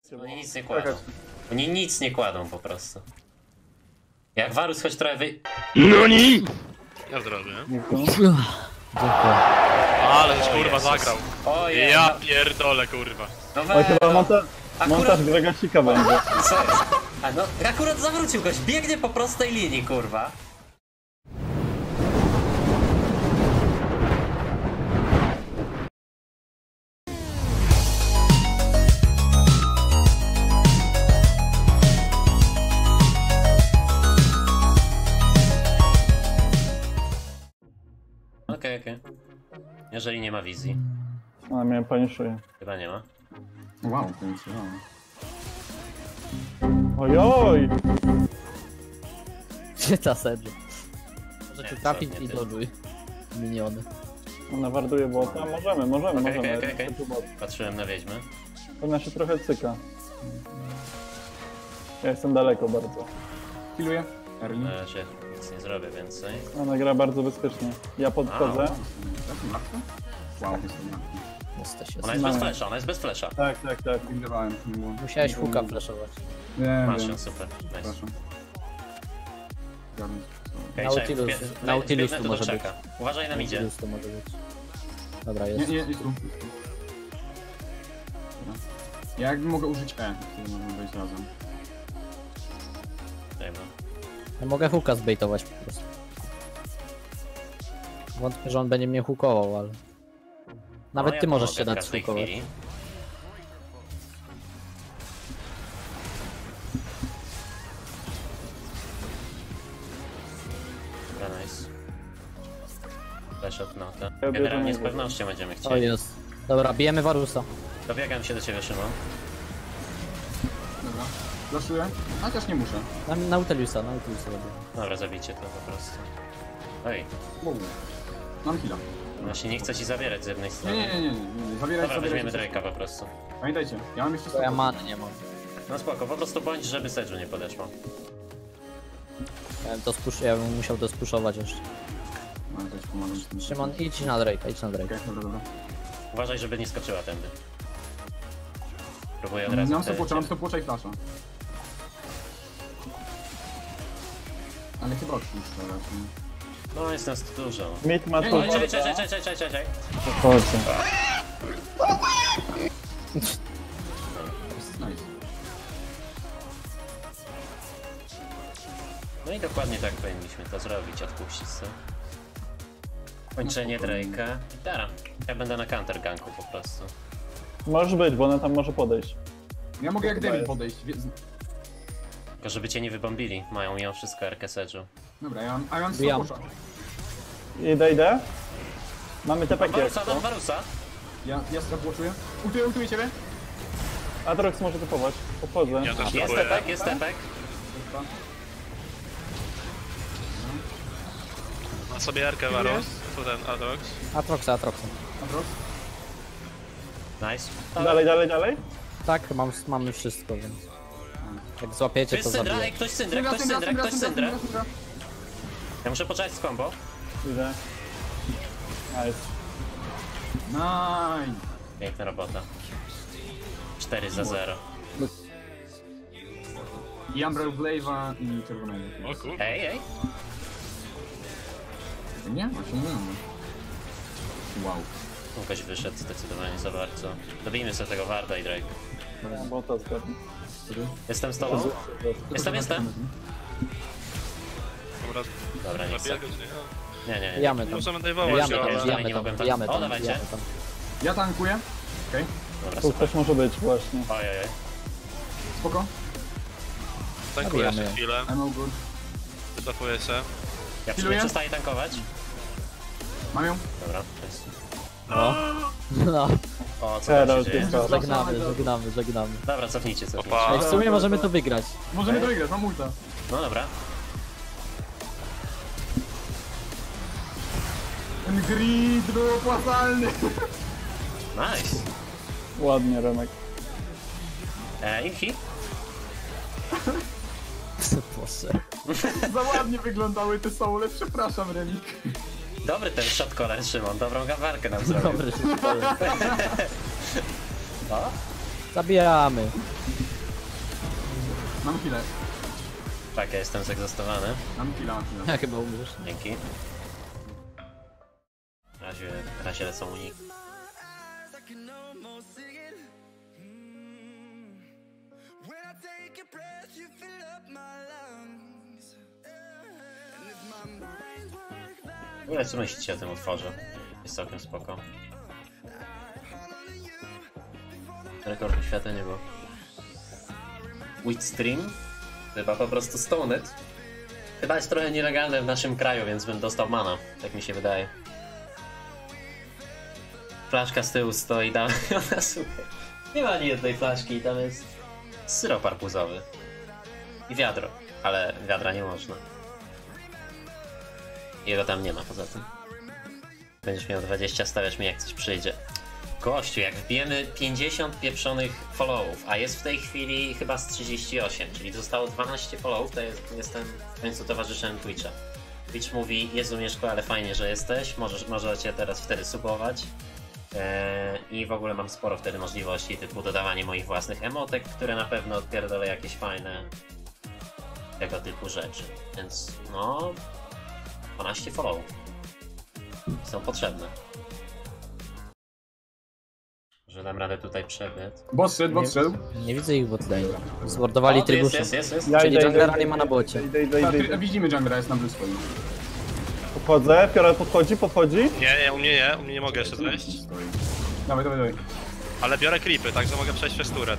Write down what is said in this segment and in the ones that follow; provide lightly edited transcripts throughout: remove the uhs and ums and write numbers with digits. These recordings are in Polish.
Oni nic nie kładą. Oni nic nie kładą po prostu. Jak Varus choć trochę NONI?! Ja zrobię. Dziękuję. Ale żeś kurwa zagrał. Ojej, Ja pierdolę kurwa. no Oj, chyba Akurat- montaż Gregasika będzie. Co? A no, akurat zawrócił goś, biegnie po prostej linii, kurwa. Okej. Jeżeli nie ma wizji. A, miałem paniszuje. Chyba nie ma. Wow, to nic nie Ojoj! Gdzie ta Sedge? Możecie Nie, trafić co, i nie ty. dodżuj miniony. Ona warduje bota. Możemy. Okej. Patrzyłem na wiedźmę. Ona się trochę cyka. Ja jestem daleko bardzo. Piluję. Erli. Na razie nic nie zrobię więcej. Ona gra bardzo bezpiecznie. Ja podchodzę. Wow, jestem na. Jesteście. Ona jest bez flesza, ona jest bez flesza. Tak. Pilnowałem, nie było. Musiałeś huka flashować. Wiem, Masz wiem. ją, super. Nice. Przepraszam. Zgadnę. Okej, Nautilus. czekaj, Nautilus wbiegnę tu do może być. czeka. Uważaj na midzie. Nautilus to może być. Dobra, Nie, jest. nie, jest tu. Dobra. Ja jakby mogę użyć E, kiedy możemy wejść razem. Dobra. Ja mogę huka zbejtować po prostu. Wątpię, że on będzie mnie hukował, ale... Nawet No, ty ja możesz pomogę się w dać każdej hukować. chwili. Dobra, nice. Flash od Nota. Ja bierzemy Generalnie z go. pewnością będziemy O chcieli. jest. Dobra, bijemy Varusa. Dobiegam się do ciebie, Szymon. Dobra. Flaszuję. Chociaż nie muszę. Nautiliusa robię. Dobra, zabijcie to po prostu. Oj, Wow. Mam heal'a. właśnie nie chcę ci zabierać z jednej strony. Nie. Zabieraj, Dobra, weźmiemy zabieraj. Drake'a po prostu. Pamiętajcie, ja mam jeszcze Bo ja 100%. many nie mam. No spoko, po prostu bądź, żeby Sedge'u nie podeszło. Ja bym musiał to spuszować jeszcze. No, to ci pomagam z tym. Szymon, idź na Drake'a, idź na Drake'a. Okej, dobra. Uważaj, żeby nie skoczyła tędy. Próbuję od razu. Mam wtedy stopwatcha, cię- mam stopwatcha i flasha. Ale chyba odpuszczę raczej. No, jest nas tu dużo. Mid ma tu. Nie, nie, Czekaj. Chodźcie. Nice. No i dokładnie tak powinniśmy to zrobić, odpuścić sobie. Kończenie Drake'a. Gitara. Ja będę na counter ganku po prostu. Możesz być, bo ona tam może podejść. Ja mogę jak Chyba David jest. podejść. Tylko żeby cię nie wybombili. Mają mimo wszystko RK Sedge'u. Dobra, ja mam Bijam. stopwatcha. Idę. Mamy te pakiety. Dam Varusa. Ja stopwatchuję. Ultuję ciebie. Atrox może typować. Podchodzę. Ja też Jest próbuję. tepek, jest tepek. Ma sobie Erkę Varus. Tu ten Adrox. Atroxa. Atrox. Nice. Dalej. Tak, mamy wszystko, więc... Jak złapiecie, Ktoś to syndra, zabiję. ej, ktoś syndra. Ja muszę poczekać z combo. Idę. Nice. Nice. Piękna robota. 4-0. I Umbrella Blave'a i czerwonego. O kur... Ej. Nie? Właśnie nie mamy. Wow. Ktoś wyszedł zdecydowanie za bardzo. Dobijmy sobie tego Warda i Drake. Bota zgadnę. Jestem z tobą? Jestem. Dobra, Dobra, nie chcę. zabiegać, nie? Nie. Bijamy Nie tam. możemy dajwować Bijamy się, tam, ale... bijamy. nie mogłem tam- bijamy O, tam, dawajcie. bijamy tam. Ja tankuję. Okej. Dobra, Tu super. ktoś może być właśnie. Ojej. Spoko. Tankuję Zabijamy. jeszcze chwilę. I'm all good. Wycofuję się. Ja Healuję? przestaję tankować. Mam ją. Dobra, to jest... No, O, co tam Herald się dzieje? jest to. żegnamy. Dobra, cofnijcie. Opa. Ej, w sumie możemy to wygrać. Możemy to wygrać, mam ulta. No dobra. Ten grid był opłacalny. Nice. Ładnie, Remek. Inhi? Boże. Za ładnie wyglądały te soule, przepraszam Remik. Dobry ten shot caller, Szymon. Dobrą gawarkę nam zrobił. Dobry się O? Zabijamy. Mam chwilę. Tak, ja jestem zegzostowany. Mam chwilę. Ja chyba umrzesz. Dzięki. W razie lecą uniki. W ogóle co myślicie o tym utworze? Jest całkiem spoko. Rekordu świata nie było. Witstream? Chyba po prostu Stoned. Chyba jest trochę nielegalne w naszym kraju, więc bym dostał mana. Tak mi się wydaje. Flaszka z tyłu stoi tam. Ona słuchaj. Nie ma ani jednej flaszki i tam jest syrop arbuzowy. I wiadro. Ale wiadra nie można. Jego tam nie ma poza tym. Będziesz miał 20, stawiasz mi jak coś przyjdzie. Gościu, jak wbijemy 50 pieprzonych followów, a jest w tej chwili chyba z 38, czyli zostało 12 followów, to jestem w końcu towarzyszem Twitcha. Twitch mówi: Jezu Mieszko, ale fajnie, że jesteś, możecie teraz wtedy subować. I w ogóle mam sporo wtedy możliwości, typu dodawanie moich własnych emotek, które na pewno odpierdolę jakieś fajne tego typu rzeczy. Więc no, 12 followów są potrzebne. Że dam radę tutaj przebiec. Boss szedł. Nie widzę ich botlane. Zmordowali O, tu jest, Tribusza. jest. Ja Czyli idę, junglera nie ma na bocie. Idę. Widzimy junglera, jest na blue swoim. Podchodzę, Piora podchodzi. Nie, u mnie nie mogę jeszcze zejść. Dawaj. Ale biorę creepy, także mogę przejść przez turret.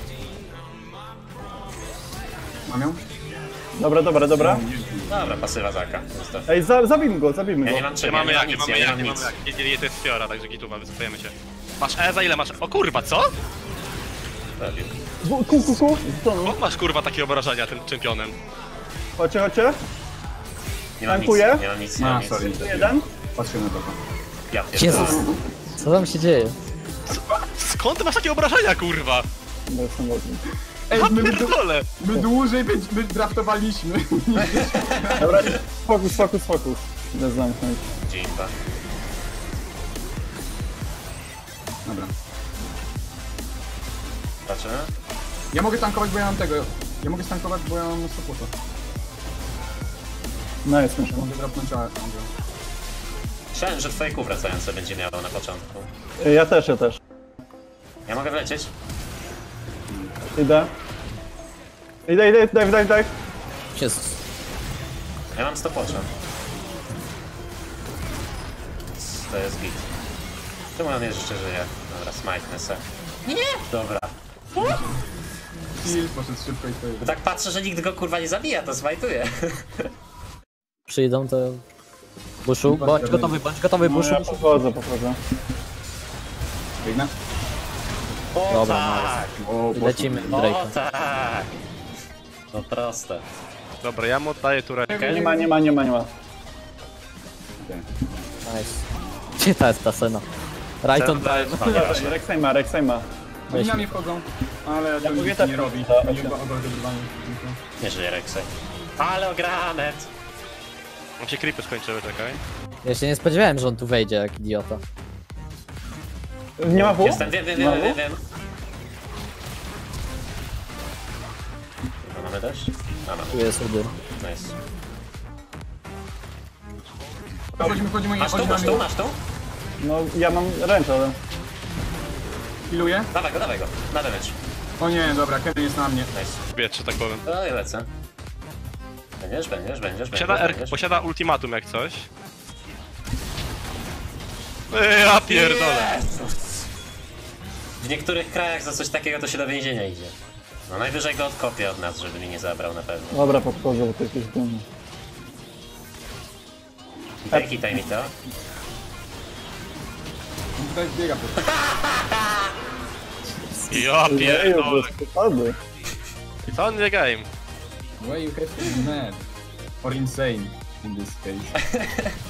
Mam ją? Dobra. Dobra, pasywa Zaka. Ej, zabijmy go. Ja nie mam czym, Nie mamy ja jak, nie nie mam nic, mamy ja nie jak, mam nie nic. mamy jak. Nie, to jest Fiora, także gituwa, wycofujemy się. Masz E, za ile masz? O kurwa, co? Zabił. Ku. Skąd masz kurwa takie obrażenia tym czempionem? Chodźcie. Nie mam nic, Tankuję? nie mam nic, nie mam nic. Sorry. Jeden. Patrzę na to. Ja pierdolę. Jezus. Co tam się dzieje? Skąd ty masz takie obrażenia, kurwa? No, jestem ładny. Ej, Ja pierdolę! my dłużej my draftowaliśmy. Dobra, fokus. Idę zamknąć. Dziękuję. Dobra. Zobaczymy. Ja mogę tankować, bo ja mam tego. Ja mogę stankować, bo ja mam supporta. No jest myślę. Mogę dropnąć A. Myślałem, że twoje kół wracające będzie miało na początku. Ja też. Ja mogę wlecieć? Idę, daj. Jezus. Ja mam 100 potrzeb. Więc to jest git. Czemu on jeszcze żyje? Dobra, smite se. Nie! Dobra. Kill, poszedł szybko i to jest. Bo tak patrzę, że nikt go kurwa nie zabija, to smajtuje. Przyjdą to... Buszu, bądź gotowy, No, Buszu. ja podchodzę. Biegnę. O Dobra, tak! O, Lecimy O Drake'a. tak! No proste. Dobra, ja mu oddaję turret. Nie ma. Nice. Gdzie ta jest ta scena? Right on time. Rek'Sai. Oni na mnie wchodzą, ale to mówię nic tak, nie robi. to- Oni oberwywani. Nie żyje Rexy. Ale ogranet! Mam się creepy skończyły, czekaj. Ja się nie spodziewałem, że on tu wejdzie jak idiota. Nie ma W? Jestem, wiem. Chyba mamy deszcz? Mamy. Tu jest Udyr. Nice. Wchodzimy, Masz tu? No ja mam ręce, ale... Piluję? Dawaj go. Na damage. O nie, dobra, Kenny jest na mnie. Nice. Wietrze, tak powiem. No i lecę. Będziesz. Posiada ultimatum jak coś. Ja pierdolę. Jezus. W niektórych krajach za coś takiego to się do więzienia idzie. No najwyżej go odkopię od nas, żeby mi nie zabrał na pewno. Dobra, podchodzę, bo to jakieś dumne. Hitaj mi to. On tutaj biega po prostu. Ja pierdolę. Przesady. It's on the game. Why you have to be mad? Or insane in this case.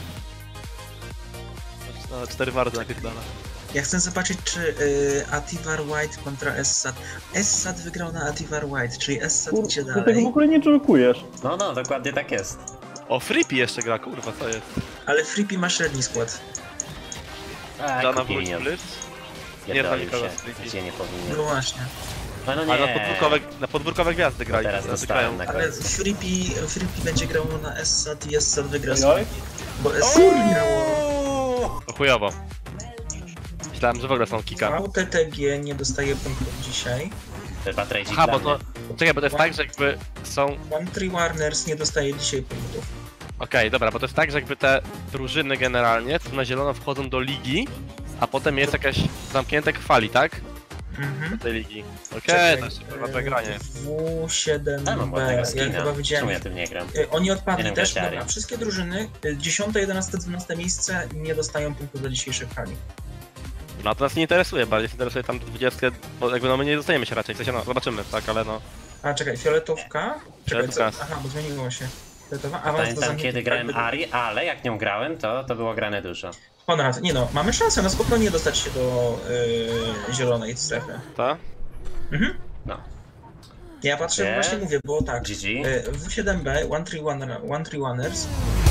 No, 4 wardy napierdala. Ja chcę zobaczyć, czy Ativar White kontra Essad. Essad wygrał na Ativar White, czyli Essad idzie Ty tego w dalej. ogóle nie joke'ujesz. No, dokładnie tak jest. O, Freepy jeszcze gra, kurwa, co jest? Ale Freepy ma średni skład. Jana kupi wróci minion. blitz? Pierdolił Nie, to się, Nicolas Freaky. gdzie nie powinien. No właśnie. No, no Ale nie. na podwórkowe gwiazdy grali. Teraz znaczy dostałem grają. na Ale końcu. Freepy będzie grał na SSAT i SSAT wygra z Oj. bo SSAT wygrało. O chujowo. Myślałem, że w ogóle są kika. VTTG nie dostaje punktów dzisiaj. Chyba trade Aha, bo to... Czekaj, bo to jest tak, że jakby są... One Tree Warners nie dostaje dzisiaj punktów. Okej, dobra, bo to jest tak, że jakby te drużyny generalnie, co na zielono wchodzą do ligi, a potem jest jakaś zamknięte kwali, tak? Mhm. Do tej ligi. Okej, Czekaj, to jeszcze chyba zagranie. W7B, Ja mam ładnego ja skina. chyba Czemu widziałem. ja tym nie gram? Oni odpadli Nie też, wiem, dobra, wszystkie drużyny, 10, 11, 12 miejsce nie dostają punktów za dzisiejsze hali. No to nas nie interesuje, bardziej interesuje tam 20, bo jakby no my nie dostajemy się raczej, w sensie no zobaczymy, tak, ale no. A czekaj, fioletówka? Czekaj, co? Fioletówka. Aha, bo zmieniło się. Fioletowa, awans do Pamiętam zamkniętych kiedy grałem hal. Ari, ale jak nią grałem, to było grane dużo. Konrad, nie no, mamy szansę na spokojnie dostać się do zielonej strefy. Ta? Mhm. No. Ja patrzę, Nie. właśnie mówię, bo tak. GG. W7B, One Tree Runners